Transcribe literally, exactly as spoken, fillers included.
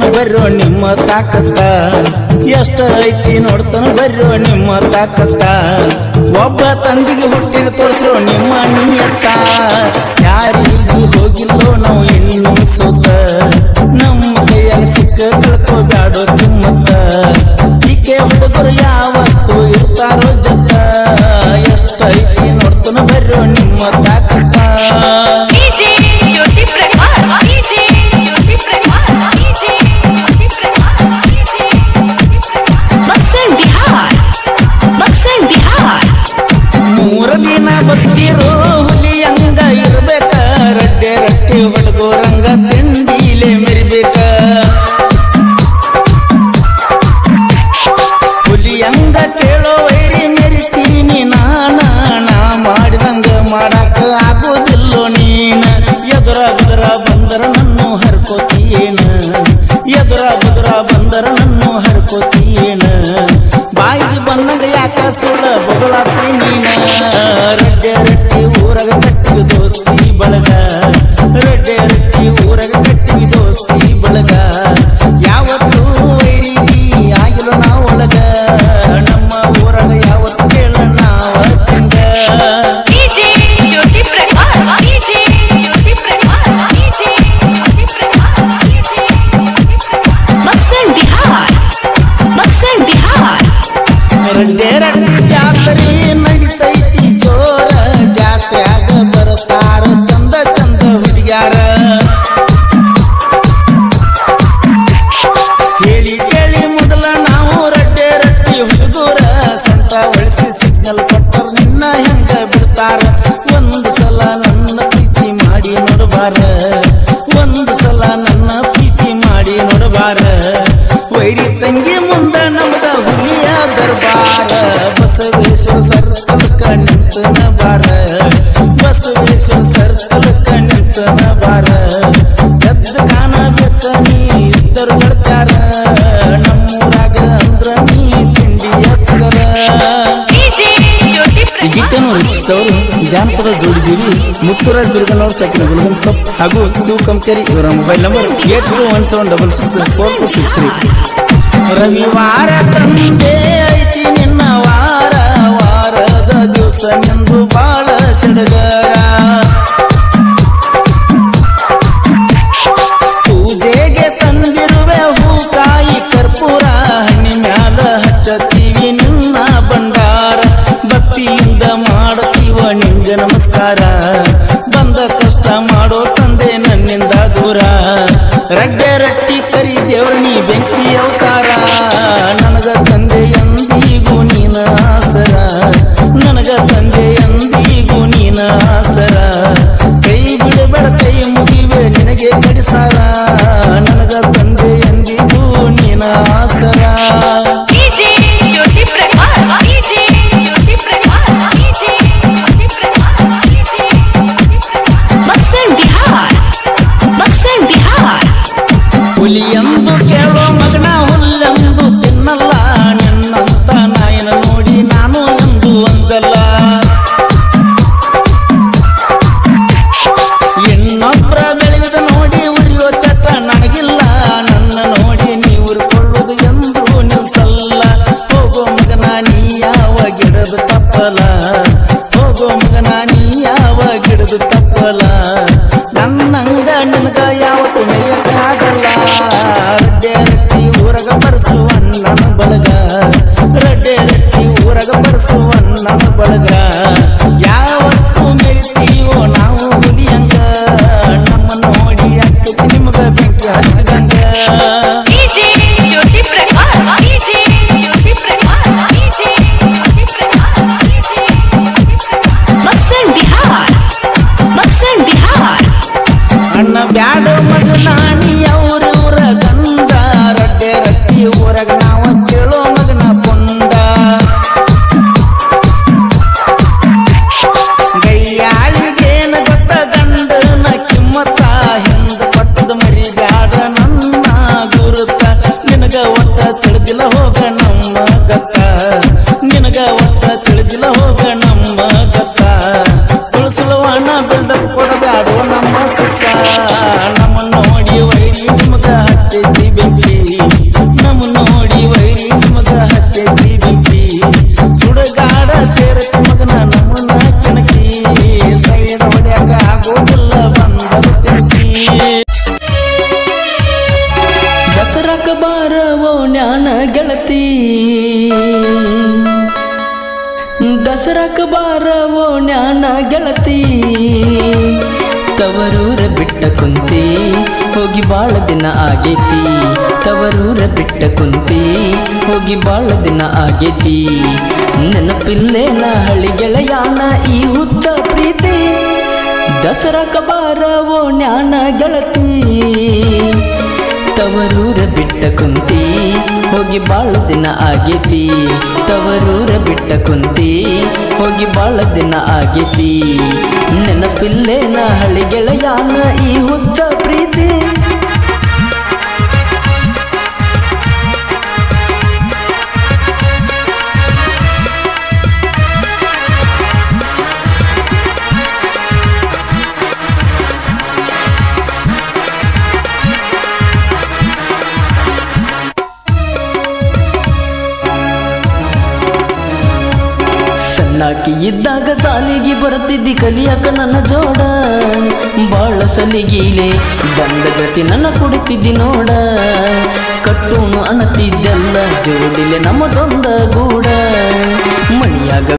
ನೋಡ್ತಾನ ಬರ್ರೋ ನಿಮ್ಮ ತಾಕತ್ತ ಎಷ್ಟ ಐತಿ ನೋಡ್ತಾನ ಬರ್ರೋ ನಿಮ್ಮ ತಾಕತ್ತ ಒಬ್ಬ ತಂದಿಗೆ ಹುಟ್ಟಿದ ತೋರಿಸ್ರೋ ನಿಮ್ಮ ನಿಯತ್ತ ಯಾರಿಗೂ ಹೋಗಿಲ್ಲೋ ನಾವು ಇನ್ನೂ ಸೋತ ನಮ್ಮ ಕೈಯಾಗ ಸಿಕ್ಕ ಕಳ್ಕೋಬ್ಯಾಡೋ ಕಿಮ್ಮತ್ತ ಈಕೆ ಹುಡುಗರು ಯಾವತ್ತು ಇರ್ತಾರೋ ಜೊತ್ತ ಎಷ್ಟ ಐತಿ ನೋಡ್ತಾನ ಬರ್ರೋ ನಿಮ್ಮ ತಾಕತ್ತ ಮೂರ ದಿನ ಬದುಕಿರೋ ಹುಲಿ ಹಂಗ ಇರ್ಬೇಕ ರಡ್ಡೆ ರಟ್ಟಿ ಹೊಡ್ಗೋರಂಗ ತಿಂಡಿಲೆ ಮೆರಿಬೇಕ ಹುಲಿ ಹಂಗ ಕೇಳೋ ವೈರಿ ಮೆರಿತೀನಿ ನಾನ ನಾ ಮಾಡಿದಂಗ ಮಾಡಾಕ ಆಗೋದಿಲ್ಲೋ ನೀನ ಎದುರ ಬದುರ ಬಂದರ ನನ್ನು ಹರ್ಕೋತೀಯೇನ ಎದುರ ಬದುರ ಬಂದರ ನನ್ನು ಹರ್ಕೋತೀಯೇನ ಬಾಯಿಗೆ ಬಂದಂಗ ಯಾಕ ಸುಳ್ಳ ಬೊಗಳಾತಿ ನೀನ ರಡ್ಡೆ ರಟ್ಟಿ ಊರಗ ಕಟ್ಟಿವಿ ದೋಸ್ತಿ ಬಳಗ ರಡ್ಡೆ ರಟ್ಟಿ ಊರಗ ಕಟ್ಟಿವಿ ದೋಸ್ತಿ ಬಳಗ ಯಾವತ್ತು ವೈರಿಗಿ ಆಗಿಲ್ಲ ನಾವು ಒಳಗ ನಮ್ಮ ಊರಗ ಯಾವತ್ತು ಕೇಳ ನಾವ ತಿಂಗ ರಡ್ಡೆ ರಡ್ಡಿ ಜಾತ್ರೆ ನಡಿತೈತಿ ಜೋರ ಜಾತ್ರ್ಯಾಗ ಬರ್ತಾರ ಚಂದ ಚಂದ ಹುಡುಗ್ಯಾರ ಹೇಳಿ ಕೇಳಿ ಮೊದಲ ನಾವು ರಡ್ಡೆ ರಟ್ಟಿ ಹುಡುಗರ ಸಂತ ಒಳಿಸಿ ಸಿಗ್ನಲ್ ಕೊಟ್ಟರು ನಿನ್ನ ಹೆಂಗ ಬಿಡ್ತಾರ ಒಂದು ಸಲ ನನ್ನ ಪ್ರೀತಿ ಮಾಡಿ ನೋಡಬಾರ ಒಂದು ಸಲ ನನ್ನ ಪ್ರೀತಿ ಮಾಡಿ ನೋಡಬಾರ ವೈರಿ ತಂಗಿ ಮುಂದ ನಮ್ದ ಹುಲಿಯ ದರ್ಬಾರ ಬಸವೇಶ್ವರ ಸರ್ಕಲ್ ಕಣ್ಣಿಂತನ ಬಾರ ಬಸವೇಶ್ವರ ಸರ್ಕಲ್ ಕಣ್ಣಿಂತನ ಬಾರ ಎದ್ದ ಕಾಣಬೇಕ ನೀ ಇದ್ದರು ಗಡ್ತಾರ ನಮ್ಮೂರಾಗ ಅಂದ್ರ ನೀ ತಿಂಡಿ ಎತ್ತರ ಈ ಗೀತೆಯನ್ನು ರಚಿಸಿದವರು ಜಾನಪದ ಜೋಡಿಸಿವಿ ಮುತ್ತುರಾಜ್ ದುರ್ಗನವರು ಸಾಕಿನ ಗುಲ್ಗಂಜ್ ಕಪ್ ಹಾಗೂ ಶಿವ ಕಂಕೇರಿ ಇವರ mobile number eight two one seven double six four two six three ರವಿವಾರ ತಂದೆ ಐತಿ ನಿನ್ನ ವಾರ ವಾರದ ದಿವಸ ನಿಂದು ಬಾಳ ಸಡಗರ ಪೂಜೆಗೆ ತಂದಿರುವೆ ಹೂಕಾಯಿ ಕರ್ಪೂರ ಹಣ್ಣಿ ಮ್ಯಾಲ ಹಚ್ಚತೀವಿ ನಿನ್ನ ಭಂಡಾರ ಭಕ್ತಿಯಿಂದ ಮಾಡುತ್ತೀವ ನಿಂಗ ನಮಸ್ಕಾರ ಬಂದ ಕಷ್ಟ ಮಾಡೋ ತಂದೆ ನನ್ನಿಂದ ದೂರ ರಡ್ಡೆ ರಟ್ಟಿ ಕರಿ ದೇವ್ರ ನೀ ಬೆಂಕಿ ಅವತಾರ ನನಗ ತಂದೆ ಎಂದಿಗೂ ನೀನ ಆಸರ ನನಗ ತಂದೆ ಎಂದಿಗೂ ನೀನ ಆಸರ ಕೈ ಬಿಡಬೇಡ ಕೈ ಮುಗಿವೆ ನಿನಗೆ ಕಡಿಸಾರ ನನಗ ತಂದೆ ಎಂದಿಗೂ ನೀನ ಆಸರ ಹುಲಿಯಂದು ಕೇಳೋ ಮಗನ ಹುಲ್ಲೆಂದು ತಿನ್ನಲ್ಲ ನಿನ್ನಂತ ನಾಯಿನ ನೋಡಿ ನಾನು ಎಂದು ಅಂದಲ್ಲ ಇನ್ನೊಬ್ಬರ ಬೆಳೆಯುವುದು ನೋಡಿ ಉರಿಯೋ ಚಟ ನನಗಿಲ್ಲ ನನ್ನ ನೋಡಿ ನೀ ಉರ್ಕೊಳ್ಳುವುದು ಎಂದು ನಿಲ್ಸಲ್ಲ ಹೋಗೋ ಮಗನ ನೀ ಯಾವ ಗಿಡದು ತಪ್ಪಲ ಹೋಗೋ ಮಗನ ನೀ ಯಾವ ಗಿಡದು ತಪ್ಪಲ ನನ್ನಂಗ ನಿನಗ ಯಾವತ್ತು ಮೆರೆಯಕ ಆಗಲ್ಲ ರಡ್ಡೆ ರಟ್ಟಿ ಊರಗ ಬರಸುವ ನನ್ನ ಬಳಗ ರಡ್ಡೆ ರಟ್ಟಿ ಊರಗ ಬರಸುವ ನನ್ನ ಬಳಗ ಯಾವತ್ತು ಮೆರಿತೀವೋ ನಾವು ಹುಲಿಯಂಗ ನಮ್ಮ ನೋಡಿ ಆಗ್ತೈತಿ ನಿಮಗ ಬೆಂಕಿ ಹತ್ತಿದಂಗ ಅಣ್ಣ ಬ್ಯಾಡ ಮಗನ ನೀ ಅವ್ರೂರ ಗಂಧ ರಡ್ಡೆ ರಟ್ಟಿ ಊರಗ ನಾವ ಕೇಳೋ ಮಗನ ಪುಂಡ ಗೈಯಾಳಿಗೇನ ಗೊತ್ತ ಗಂಡನ ಕಿಮ್ಮತ್ತ ಹಿಂದ ಕೊಟ್ಟದ ಮರಿ ಬ್ಯಾಡ ನನ್ನ ಗುರುತ ನಿನಗ ಒಟ್ಟ ತಿಳಿದಿಲ್ಲ ಹೋಗ ನಮ್ಮ ಗತ್ತ ನಿನಗ ಒಟ್ಟ ತಿಳಿದಿಲ್ಲ ಹೋಗ ನಮ್ಮ ಗತ್ತ ಸುಳು ಸುಳುವಣ್ಣ ಬಿಲ್ಡಪ್ ಕೊಡಬ್ಯಾಡೋ ನಮ್ಮ ಸುತ್ತ ನಮ್ಮ ನೋಡಿ ವೈರಿ ನಿಮಗ ಹತ್ತೈತಿ ಬೆಂಕಿ ಆಗೋದಿಲ್ಲ ಬಂದರು ತಿರುಗಿ ದಸರಾಕ ಬಾರವೋ ಜ್ಞಾನ ಗೆಳತಿ ದಸರಾಕ ಬಾರವೋ ಜ್ಞಾನ ಗೆಳತಿ ತವರೂರ ಬಿಟ್ಟ ಕುಂತಿ ಹೋಗಿ ಬಾಳ ದಿನ ಆಗೇತಿ ತವರೂರ ಬಿಟ್ಟ ಕುಂತಿ ಹೋಗಿ ಬಾಳ ದಿನ ಆಗೇತಿ ನೆನಪಿಲ್ಲೇನ ಹಳ್ಳಿ ಗೆಳೆಯಾನ ಈ ಹುಚ್ಚ ಪ್ರೀತಿ ದಸರಾಕ ಬಾರವೋ ಜ್ಞಾನ ಗೆಳತಿ ತವರೂರ ಬಿಟ್ಟ ಕುಂತಿ ಹೋಗಿ ಬಾಳ ದಿನ ಆಗೇತಿ ತವರೂರ ಬಿಟ್ಟ ಕುಂತಿ ಹೋಗಿ ಬಾಳ ದಿನ ಆಗೇತಿ ನೆನಪಿಲ್ಲೇನ ಹಳ್ಳಿ ಗೆಳೆಯಾನ ಈ ಹುಚ್ಚ ಪ್ರೀತಿ ಸಣ್ಣಾಕಿ ಇದ್ದಾಗ ಸಾಲಿಗೆ ಬರುತ್ತಿದ್ದಿ ಕಲಿಯಾಕ ನನ್ನ ಜೋಡ ಬಾಳ ಸಲಿಗೀಲೆ ಬಂದ ಗತಿ ನನ್ನ ಕುಡಿತಿದ್ದಿ ನೋಡ ಕಟ್ಟೋನು ಅನ್ನತಿದ್ದೆಲ್ಲ ಜೋಡಿಲೆ ನಮ್ಮದೊಂದ ಗೂಡ ಮಣಿಯಾಗ